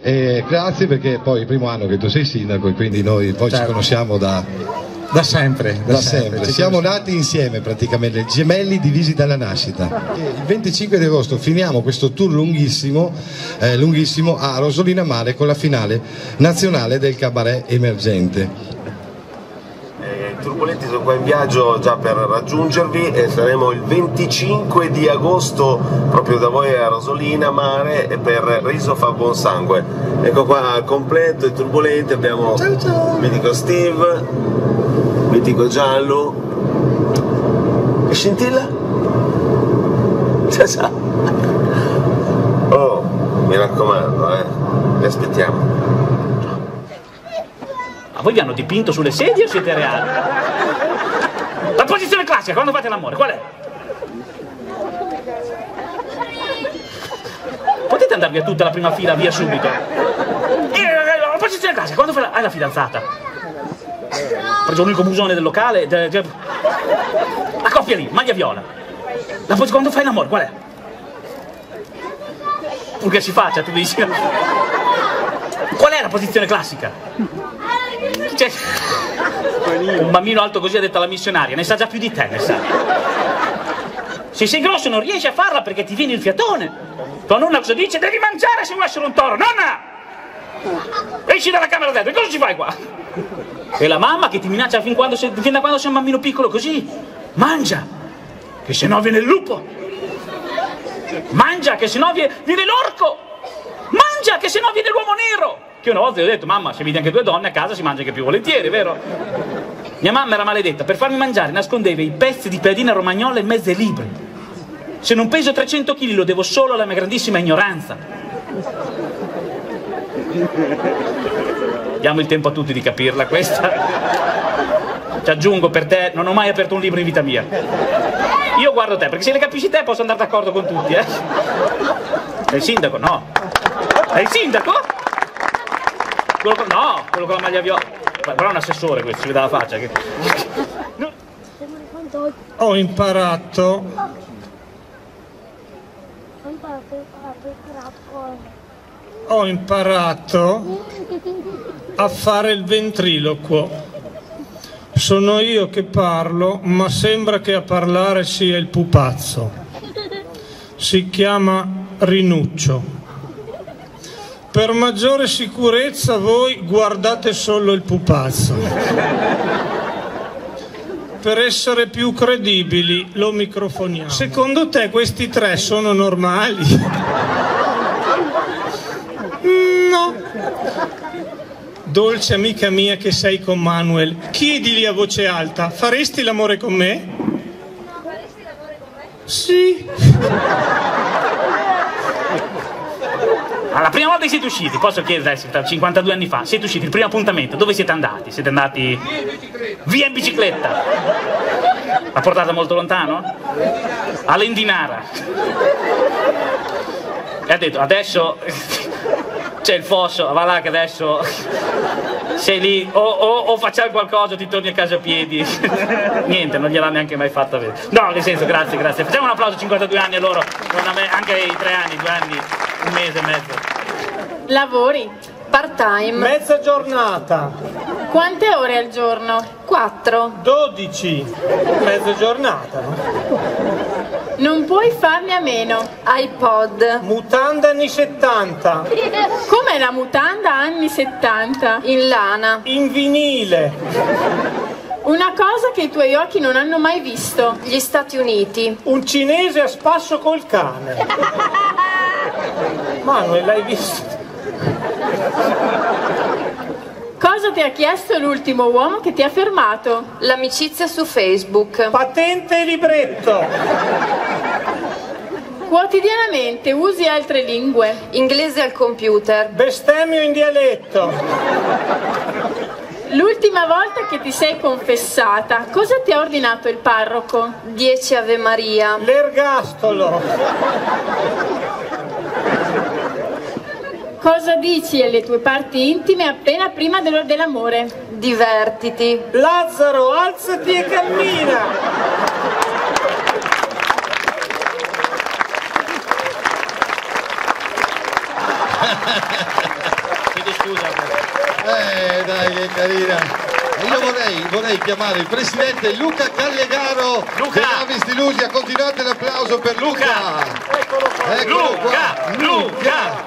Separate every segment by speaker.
Speaker 1: Grazie, perché poi è il primo anno che tu sei sindaco e quindi noi poi ci conosciamo da
Speaker 2: sempre.
Speaker 1: Siamo nati insieme praticamente, gemelli divisi dalla nascita. Il 25 di agosto finiamo questo tour lunghissimo a Rosolina Mare con la finale nazionale del cabaret emergente.
Speaker 3: Turbolenti sono qua in viaggio già per raggiungervi e saremo il 25 di agosto proprio da voi a Rosolina Mare per Riso fa buon sangue. Ecco qua al completo i Turbolenti, abbiamo il mitico Steve, mitico Giallo e Scintilla. Ciao. Oh, mi raccomando, vi aspettiamo.
Speaker 4: Ma voi vi hanno dipinto sulle sedie o siete reali? La posizione classica quando fate l'amore, qual è? Potete andare via tutta la prima fila, via subito. La posizione classica quando fai hai la fidanzata. Ho preso l'unico musone del locale. La coppia lì, maglia viola. Quando fai l'amore, qual è? Purché si faccia, tu dici. Qual è la posizione classica? Cioè, un bambino alto così ha detto alla missionaria, ne sa già più di te, ne sa. Se sei grosso non riesci a farla perché ti viene il fiatone. Tua nonna cosa dice? Devi mangiare se vuoi essere un toro. Nonna! Esci dalla camera dentro, cosa ci fai qua? E la mamma che ti minaccia fin da quando sei un bambino piccolo così. Mangia, che se no viene il lupo. Mangia, che se no viene l'orco. Mangia, che se no viene l'uomo nero. Che una volta gli ho detto, mamma, se vedi anche due donne a casa si mangia anche più volentieri, vero? Mia mamma era maledetta, per farmi mangiare nascondeva i pezzi di piadina romagnola in mezzo ai libri. Se non peso 300 kg lo devo solo alla mia grandissima ignoranza. Diamo il tempo a tutti di capirla questa. Ti aggiungo, per te non ho mai aperto un libro in vita mia. Io guardo te, perché se le capisci te posso andare d'accordo con tutti, Sei il sindaco? No. È il sindaco? Quello con la maglia viola. Però è un assessore questo, si vede la faccia.
Speaker 2: Ho imparato a fare il ventriloquo. Sono io che parlo, ma sembra che a parlare sia il pupazzo. Si chiama Rinuccio. Per maggiore sicurezza voi guardate solo il pupazzo. Per essere più credibili lo microfoniamo. Secondo te questi tre sono normali? No. Dolce amica mia che sei con Manuel, chiedigli a voce alta, faresti l'amore con me? Faresti l'amore con me? Sì.
Speaker 4: La prima volta che siete usciti, posso chiedere, 52 anni fa, siete usciti, il primo appuntamento, dove siete andati? Siete andati via in bicicletta. L'ha portata molto lontano? All'Endinara. E ha detto, adesso c'è il fosso, va là che adesso sei lì, o facciamo qualcosa o ti torni a casa a piedi. Niente, non gliel'ha neanche mai fatta vedere. No, nel senso, grazie. Facciamo un applauso, 52 anni a loro, anche i 3 anni, 2 anni, un mese e mezzo.
Speaker 5: Lavori?
Speaker 6: Part time.
Speaker 2: Mezza giornata.
Speaker 5: Quante ore al giorno?
Speaker 6: 4.
Speaker 2: 12. Mezza giornata, no?
Speaker 5: Non puoi farne a meno.
Speaker 6: iPod.
Speaker 2: Mutanda anni 70.
Speaker 5: Com'è la mutanda anni 70?
Speaker 6: In lana.
Speaker 2: In vinile.
Speaker 5: Una cosa che i tuoi occhi non hanno mai visto.
Speaker 6: Gli Stati Uniti.
Speaker 2: Un cinese a spasso col cane. Manuel, l'hai visto?
Speaker 5: Cosa ti ha chiesto l'ultimo uomo che ti ha fermato?
Speaker 6: L'amicizia su Facebook.
Speaker 2: Patente e libretto.
Speaker 5: Quotidianamente usi altre lingue?
Speaker 6: Inglese al computer.
Speaker 2: Bestemmio in dialetto.
Speaker 5: L'ultima volta che ti sei confessata, cosa ti ha ordinato il parroco?
Speaker 6: 10 Ave Maria.
Speaker 2: L'ergastolo.
Speaker 5: Cosa dici alle tue parti intime appena prima dell'amore?
Speaker 6: Divertiti.
Speaker 2: Lazzaro, alzati e cammina.
Speaker 4: Chiedo scusa.
Speaker 1: Dai, che carina. Io vorrei chiamare il presidente Luca Callegaro dell'Avis di Lusia. Continuate l'applauso per Luca. Eccolo qua.
Speaker 4: Luca.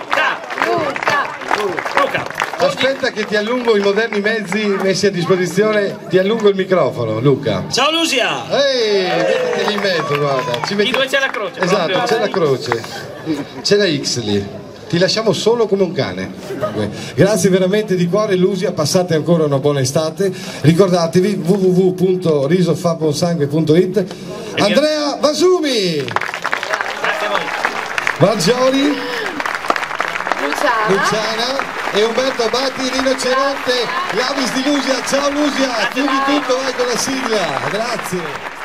Speaker 1: Aspetta che ti allungo i moderni mezzi messi a disposizione, ti allungo il microfono, Luca.
Speaker 7: Ciao Lusia!
Speaker 1: Mettiti lì in mezzo, guarda.
Speaker 4: Lì dove c'è la croce.
Speaker 1: Esatto,
Speaker 4: proprio.
Speaker 1: c'è la croce. C'è la X lì. Ti lasciamo solo come un cane. Grazie veramente di cuore Lusia, passate ancora una buona estate. Ricordatevi www.risofabonsangue.it. Andrea Vasumi,
Speaker 4: Grazie a voi.
Speaker 1: Margiori,
Speaker 6: Luciana.
Speaker 1: Luciana e Umberto Abati, rinoceronte, l'Avis di Lusia. Ciao Lusia, chiudi tutto, vai con la sigla. Grazie.